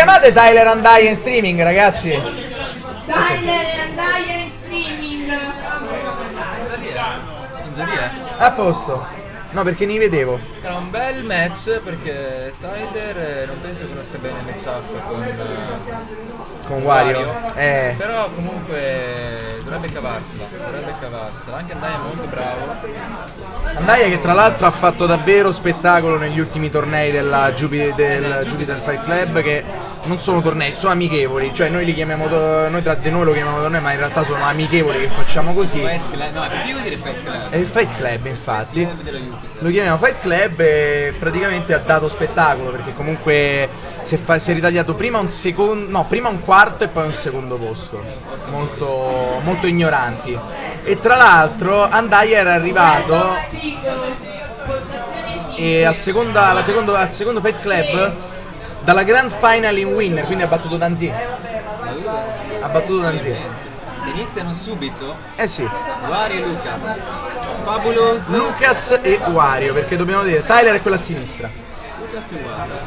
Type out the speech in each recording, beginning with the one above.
chiamate Tyler Andaia in streaming, ragazzi? Tyler Andaia in streaming. In giuria? A posto. No, perché ne vedevo. Sarà un bel match perché Tyler non penso conosca bene il matchup con Wario. Però comunque dovrebbe cavarsela. Anche Andaia è molto bravo. Andaia che tra l'altro ha fatto davvero spettacolo negli ultimi tornei del Jupiter Fight Club, che non sono tornei, sono amichevoli, cioè noi li chiamiamo, noi tra di noi lo chiamiamo tornei, ma in realtà sono amichevoli che facciamo così. No, è più dire Fight Club. È il Fight Club, infatti. Lo chiamiamo Fight Club e praticamente ha dato spettacolo, perché comunque si è ritagliato prima un secondo, no, prima un quarto e poi un secondo posto. Molto, molto ignoranti. E tra l'altro Andaia era arrivato e al secondo Fight Club dalla Grand Final in winner, quindi ha battuto Danzi. Iniziano subito? Eh sì. Wario e Lucas. Fabulous. Lucas e Wario, perché dobbiamo dire, Tyler è quello a sinistra. Lucas e Wario.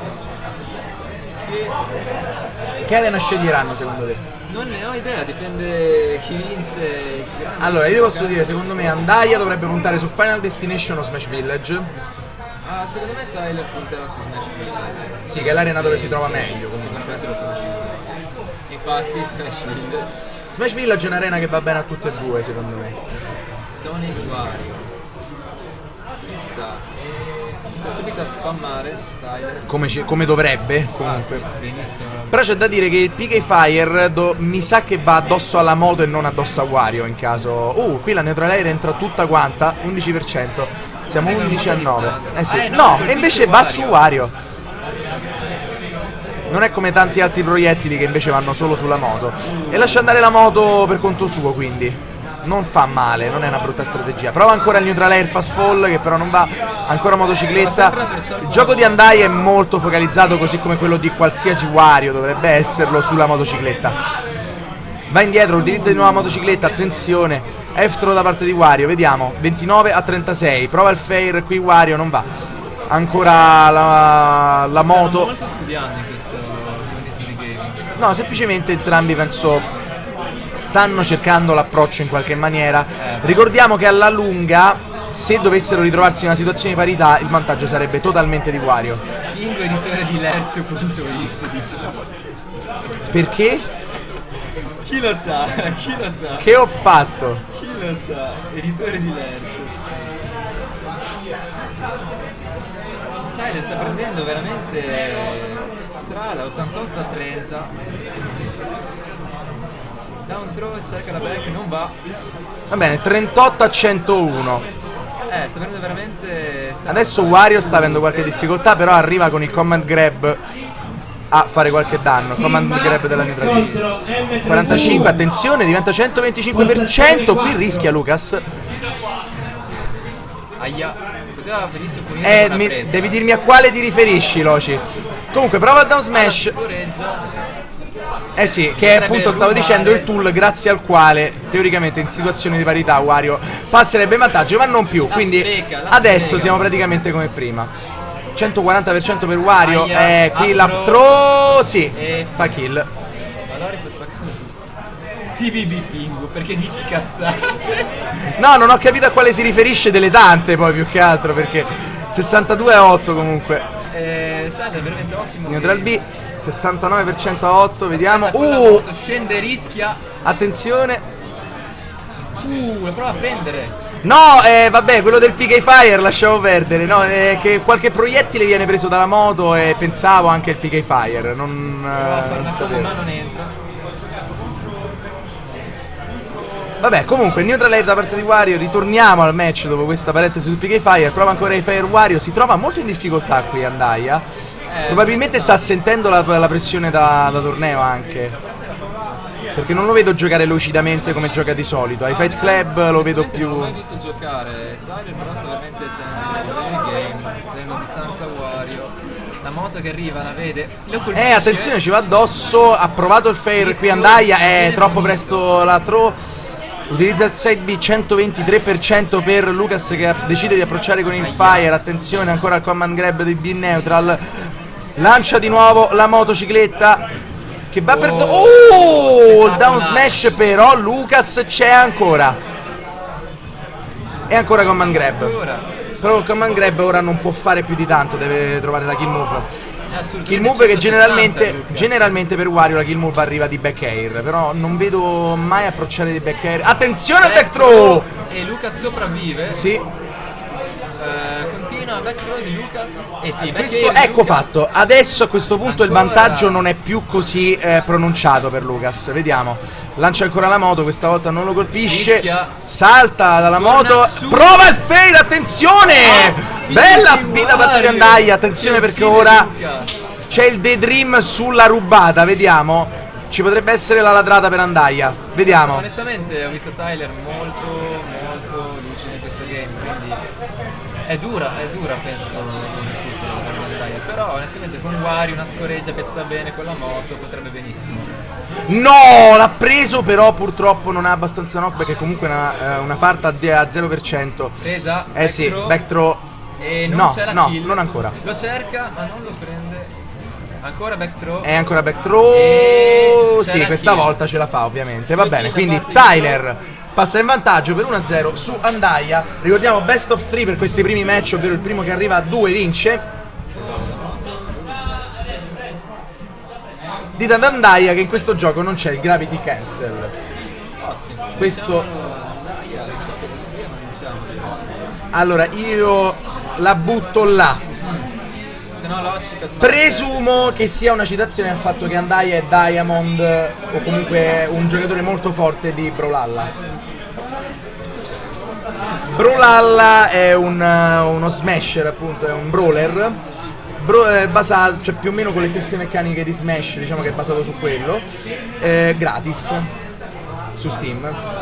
Che arena sceglieranno secondo te? Non ne ho idea, dipende chi vince. Allora, io ti posso dire, secondo me Andaia dovrebbe puntare su Final Destination o Smash Village. Secondo me Tyler punterà su Smash Village. Sì, che è l'arena dove si trova meglio comunque. Sicuramente lo conosci. Infatti Smash Village. Smash Village è un'arena che va bene a tutte e due, secondo me. Sonic Wario. Chissà. Sta subito a spammare Tyler. Come dovrebbe, comunque. Benissimo. Però c'è da dire che il PK Fire mi sa che va addosso alla moto e non addosso a Wario in caso. Qui la Neutral Air entra tutta quanta, 11%. Siamo 11 a 9. Sì. No, e invece va su Wario. Non è come tanti altri proiettili che invece vanno solo sulla moto. E lascia andare la moto per conto suo, quindi non fa male, non è una brutta strategia. Prova ancora il Neutral Air Fast Fall, che però non va. Ancora motocicletta. Il gioco di Andaia è molto focalizzato, così come quello di qualsiasi Wario dovrebbe esserlo, sulla motocicletta. Va indietro, utilizza di nuovo la motocicletta, attenzione. F-throw da parte di Wario, vediamo. 29 a 36, prova il fair qui Wario, non va. Ancora la moto. Molto studiando in questo di gaming. No, semplicemente entrambi penso stanno cercando l'approccio in qualche maniera. Ricordiamo che alla lunga, se dovessero ritrovarsi in una situazione di parità, il vantaggio sarebbe totalmente di Wario. King, editore di Lercio.it, dice. Perché? Chi lo sa? Che ho fatto? Chi lo sa? Editore di Lercio. Tyler sta prendendo veramente strada, 88 a 30. Down throw, cerca la break, non va. Va bene, 38 a 101. Sta prendendo veramente strada. Adesso Wario sta avendo qualche difficoltà, però arriva con il command grab a fare qualche danno. Command grab della Neutral. 45, attenzione, diventa 125%. Qui rischia Lucas. Aia, poteva benissimo punire. Devi dirmi a quale ti riferisci, Loci. Comunque prova a down smash. Sì, che è appunto, stavo dicendo, il tool grazie al quale teoricamente in situazioni di parità Wario passerebbe in vantaggio, ma non più. Quindi adesso siamo praticamente come prima. 140% per Wario. Qui l'up throw, sì, fa kill. Allora sta spaccando. TVB Pingu, perché dici cazzate? No, non ho capito a quale si riferisce delle tante, poi più che altro, perché 62 a 8 comunque. È veramente ottimo. Neutral B, 69% a 8, vediamo. Scende, rischia. Attenzione. Prova a prendere. No, vabbè, quello del PK Fire lasciamo perdere. No, che qualche proiettile viene preso dalla moto e pensavo anche il PK Fire. Non sapevo. Ma non entra. Vabbè, comunque, Neutral Air da parte di Wario. Ritorniamo al match dopo questa parentesi sul PK Fire. Prova ancora il Fire Wario. Si trova molto in difficoltà qui Andaia. Probabilmente sta sentendo la pressione da torneo anche, perché non lo vedo giocare lucidamente come gioca di solito. Ai Fight Club lo vedo più. Non l'ho mai visto giocare. Tyler però sta veramente tenendo il game, tenendo distanza Wario. La moto che arriva, la vede. Attenzione, ci va addosso. Ha provato il fair qui Andaia. Troppo presto la throw. Utilizza il side B, 123% per Lucas che decide di approcciare con il fire. Attenzione ancora al command grab di B Neutral. Lancia di nuovo la motocicletta che va per... Oh! Il down smash, però Lucas c'è ancora. E ancora command grab. Però il command grab ora non può fare più di tanto, deve trovare la kill move. Kill move che generalmente per Wario la kill move arriva di back air, però non vedo mai approcciare di back air. Attenzione al back throw! E Lucas sopravvive. Sì. Continua back throw di Lucas. Sì, questo ecco fatto. Adesso a questo punto il vantaggio non è più così pronunciato per Lucas. Vediamo. Lancia ancora la moto, questa volta non lo colpisce. Rischia. Salta dalla moto. Prova il fail, attenzione! Bella vita per Andai, attenzione perché ora c'è il daydream sulla rubata, vediamo. Ci potrebbe essere la ladrata per Andaia, vediamo. Onestamente ho visto Tyler molto lucido in questo game, quindi è dura penso per Andaia. Però onestamente con Wario una scoreggia piazzata bene con la moto potrebbe benissimo. No, l'ha preso, però purtroppo non ha abbastanza knock perché comunque una farta a 0%. Presa, sì, back throw. E non c'è la kill. Non ancora. Lo cerca ma non lo prende. Ancora back throw. E ancora back throw. Sì, questa volta ce la fa ovviamente. Va bene, quindi Tyler passa in vantaggio per 1-0 su Andaia. Ricordiamo best of 3 per questi primi match, ovvero il primo che arriva a 2 vince. Dite ad Andaia che in questo gioco non c'è il gravity cancel. Questo... Allora io la butto là. Presumo che sia una citazione al fatto che Andaia è Diamond o comunque un giocatore molto forte di Brawlhalla. Brawlhalla è uno smasher, appunto, è un brawler basato, cioè più o meno con le stesse meccaniche di Smash, diciamo che è basato su quello, gratis su Steam.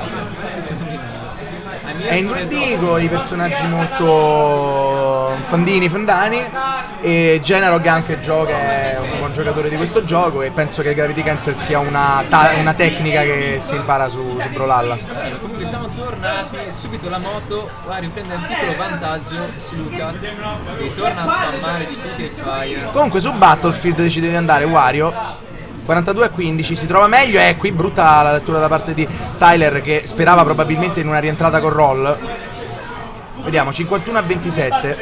È in 2D con i personaggi molto fandani e Generog anche gioca, è un buon giocatore di questo gioco e penso che il Gravity Cancel sia una tecnica che si impara su Brawlhalla. Comunque siamo tornati, subito la moto, Wario prende un piccolo vantaggio su Lucas e torna a spammare di PK Fire. Comunque su Battlefield decide di andare Wario 42-15, si trova meglio, qui brutta la lettura da parte di Tyler che sperava probabilmente in una rientrata con roll. Vediamo, 51-27,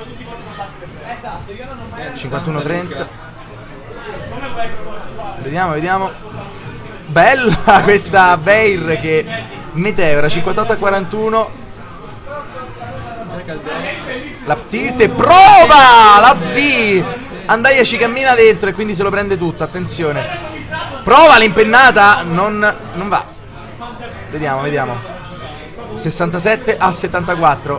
51-30. Vediamo. Bella questa Bair che meteora, 58-41. La tilt e prova la B. Andaia ci cammina dentro e quindi se lo prende tutto, attenzione. Prova l'impennata, non va. Vediamo. 67-74.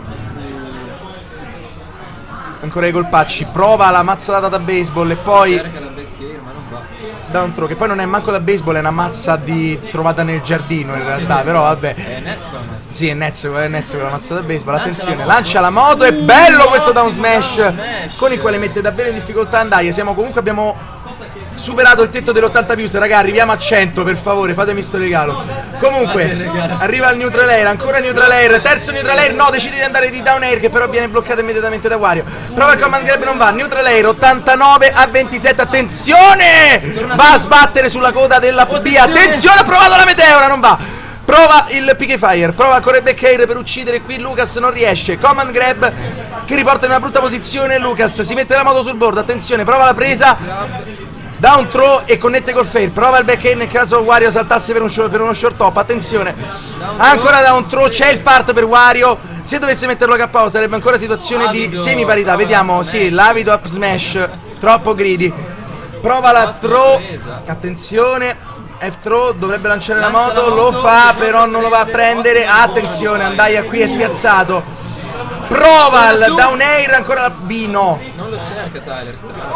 Ancora i colpacci, prova la mazzata da baseball e poi down throw, che poi non è manco da baseball, è una mazza trovata nel giardino in realtà, però vabbè. Sì, è Nezzo con la mazza da baseball. Attenzione, lancia la moto, è bello questo down smash con il quale mette davvero in difficoltà Andaia. Abbiamo superato il tetto dell'80 views, raga, arriviamo a 100, per favore, fatemi sto regalo. Comunque, arriva il neutral air, ancora neutral air, terzo neutral air, no, decide di andare di down air che però viene bloccato immediatamente da Wario. Prova il command grab, non va, neutral air, 89-27, attenzione! Va a sbattere sulla coda della B, attenzione, ha provato la meteora, non va. Prova il PK Fire, prova ancora il back air per uccidere qui Lucas, non riesce. Command grab che riporta in una brutta posizione Lucas, si mette la moto sul board, attenzione, prova la presa. Down throw e connette col fail. Prova il back air nel caso Wario saltasse per uno short top. Attenzione, ancora down throw, c'è il part per Wario. Se dovesse metterlo KO sarebbe ancora situazione di semi parità. Vediamo, sì, l'avido up smash, troppo greedy. Prova la throw, attenzione, F-throw, dovrebbe lanciare la moto, lo fa però non lo va a prendere. Attenzione, Andaia qui è spiazzato. Prova il down air, ancora la B, no. Non lo cerca Tyler,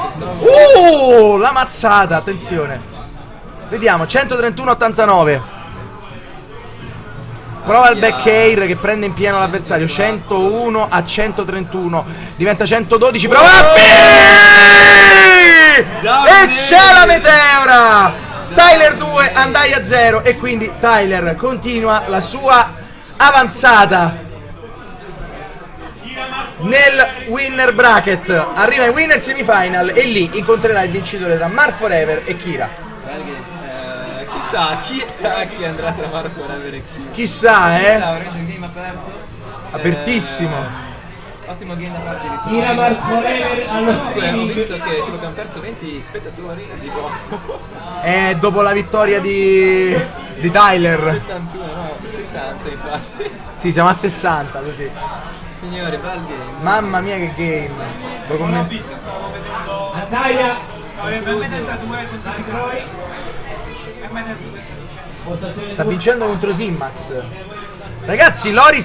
la mazzata, attenzione. Vediamo, 131-89. Prova il back air che prende in pieno l'avversario, 101-131. Diventa 112, prova la B! E c'è la meteora! Tyler 2, Andaia 0 e quindi Tyler continua la sua avanzata. nel winner bracket. Arriva in winner semifinal e lì incontrerà il vincitore tra Mark Forever e Kira. Chissà chi andrà tra Mark Forever e Kira. Chissà, Chissà, veramente un game aperto. Apertissimo. Ottimo game da parte di Kira Mark Forever allo Comunque ho streaming. visto che tipo abbiamo perso 20 spettatori di voto. Dopo la vittoria di Tyler. 71, no, 60 infatti. Sì, siamo a 60 così. Signori, bel game. Mamma mia che game. Lo commento. Andaia. Sta vincendo contro Simmax. Ragazzi, Loris